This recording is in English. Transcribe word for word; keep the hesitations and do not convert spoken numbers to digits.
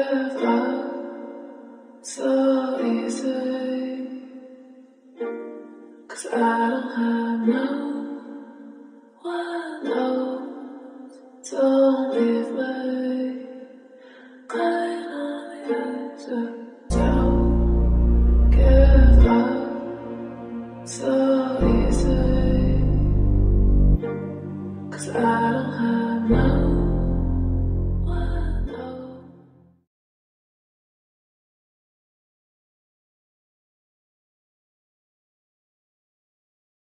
give up so easy, 'cause I don't have no one else. Don't leave me crying on the edge of don't give up so easy, 'cause I don't have no